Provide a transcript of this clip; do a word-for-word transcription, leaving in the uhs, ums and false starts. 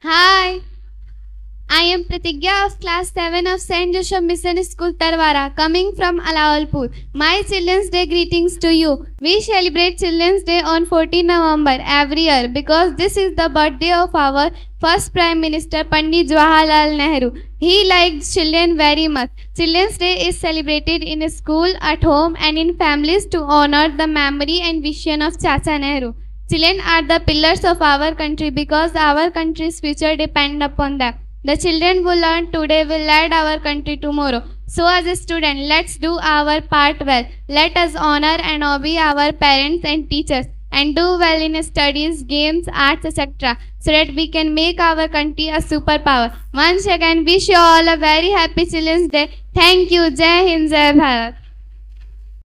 Hi, I am Pratigya of class seven of Saint Joseph Mission School Tarwara, coming from Alawalpur. My Children's Day greetings to you. We celebrate Children's Day on fourteenth November every year because this is the birthday of our first Prime Minister Pandit Jawaharlal Nehru. He liked children very much. Children's Day is celebrated in school, at home and in families to honor the memory and vision of Chacha Nehru. Children are the pillars of our country because our country's future depends upon them. The children who learn today will lead our country tomorrow. So as a student, let's do our part well. Let us honor and obey our parents and teachers and do well in studies, games, arts, et cetera so that we can make our country a superpower. Once again, wish you all a very happy Children's Day. Thank you. Jai Hind, Jai Bharat.